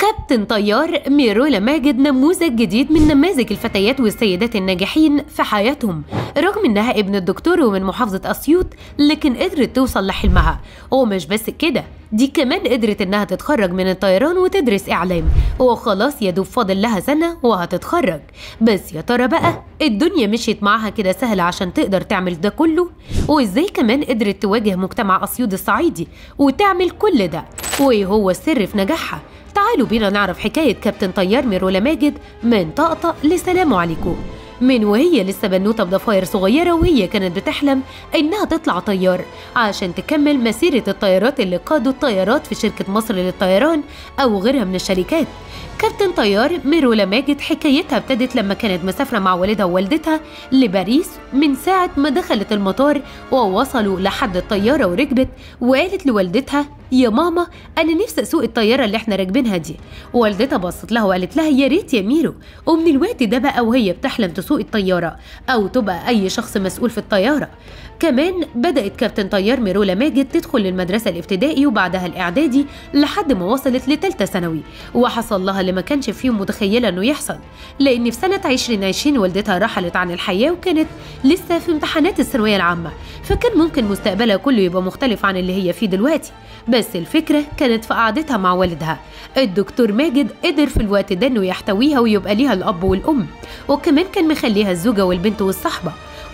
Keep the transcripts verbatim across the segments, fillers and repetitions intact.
كابتن طيار ميرولا ماجد نموذج جديد من نماذج الفتيات والسيدات الناجحين في حياتهم. رغم انها ابن الدكتور ومن محافظة اسيوط، لكن قدرت توصل لحلمها. ومش بس كده، دي كمان قدرت انها تتخرج من الطيران وتدرس اعلام، وخلاص يا دوب فاضل لها سنة وهتتخرج. بس يا ترى بقى الدنيا مشيت معاها كده سهلة عشان تقدر تعمل ده كله؟ وازاي كمان قدرت تواجه مجتمع اسيوط الصعيدي وتعمل كل ده؟ وايه هو السر في نجاحها؟ تعالوا بينا نعرف حكاية كابتن طيار ميرولا ماجد من طقطق لسلام عليكم. من وهي لسه بنوته بضفاير صغيره، وهي كانت بتحلم انها تطلع طيار عشان تكمل مسيره الطيارات اللي قادوا الطيارات في شركه مصر للطيران او غيرها من الشركات. كابتن طيار ميرولا ماجد حكايتها ابتدت لما كانت مسافره مع والدها ووالدتها لباريس. من ساعه ما دخلت المطار ووصلوا لحد الطياره وركبت، وقالت لوالدتها: يا ماما انا نفسي اسوق الطياره اللي احنا راكبينها دي. والدتها بصت لها وقالت لها: يا ريت يا ميرو. ومن الوقت ده بقى وهي بتحلم تسوق الطياره او تبقى اي شخص مسؤول في الطياره. كمان بدات كابتن طيار ميرولا ماجد تدخل المدرسه الابتدائي وبعدها الاعدادي لحد ما وصلت لثالثه ثانوي، وحصل لها اللي ما كانش فيهم متخيله انه يحصل، لان في سنه عشرين عشرين والدتها رحلت عن الحياه وكانت لسه في امتحانات الثانويه العامه، فكان ممكن مستقبلها كله يبقى مختلف عن اللي هي فيه دلوقتي. بس الفكرة كانت في قعدتها مع والدها. الدكتور ماجد قدر في الوقت ده انه يحتويها ويبقى ليها الاب والام، وكمان كان مخليها الزوجة والبنت والصحبة،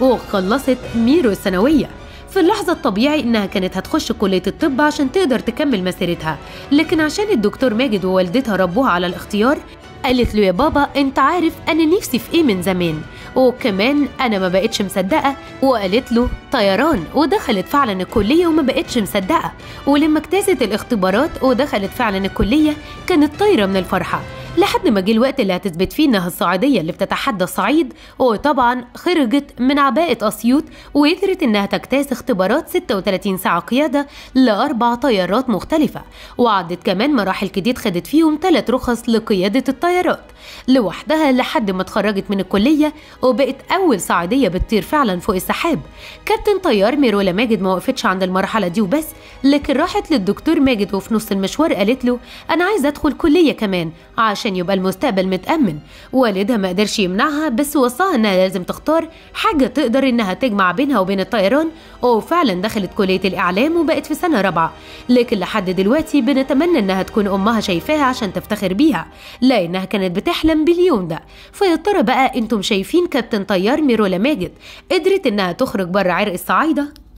وخلصت ميرو الثانوية. في اللحظة الطبيعي انها كانت هتخش كلية الطب عشان تقدر تكمل مسيرتها، لكن عشان الدكتور ماجد ووالدتها ربوها على الاختيار، قالت له: يا بابا انت عارف انا نفسي في ايه من زمان. وكمان انا ما بقتش مصدقه، وقالت له: طيران. ودخلت فعلا الكليه وما بقتش مصدقه، ولما اجتازت الاختبارات ودخلت فعلا الكليه كانت طايره من الفرحه، لحد ما جه الوقت اللي هتثبت فيه انها الصعيديه اللي بتتحدى الصعيد. وطبعا خرجت من عباءه اسيوط وقدرت انها تجتاز اختبارات ستة وثلاثين ساعه قياده لاربع طيارات مختلفه، وعدت كمان مراحل جديد خدت فيهم ثلاث رخص لقياده الطيارات لوحدها لحد ما اتخرجت من الكليه وبقت اول صعيديه بتطير فعلا فوق السحاب. كابتن طيار ميرولا ماجد ما وقفتش عند المرحله دي وبس، لكن راحت للدكتور ماجد وفي نص المشوار قالت له: انا عايزه ادخل كليه كمان عشان يبقى المستقبل متامن. والدها ما قدرش يمنعها، بس وصاها انها لازم تختار حاجه تقدر انها تجمع بينها وبين الطيران، وفعلا دخلت كليه الاعلام وبقت في سنه رابعه. لكن لحد دلوقتي بنتمنى انها تكون امها شايفاها عشان تفتخر بيها، لانها كانت بتحلم باليوم ده. فيا ترى بقى انتم شايفين كابتن طيار ميرولا ماجد قدرت انها تخرج بره عرق الصعايده؟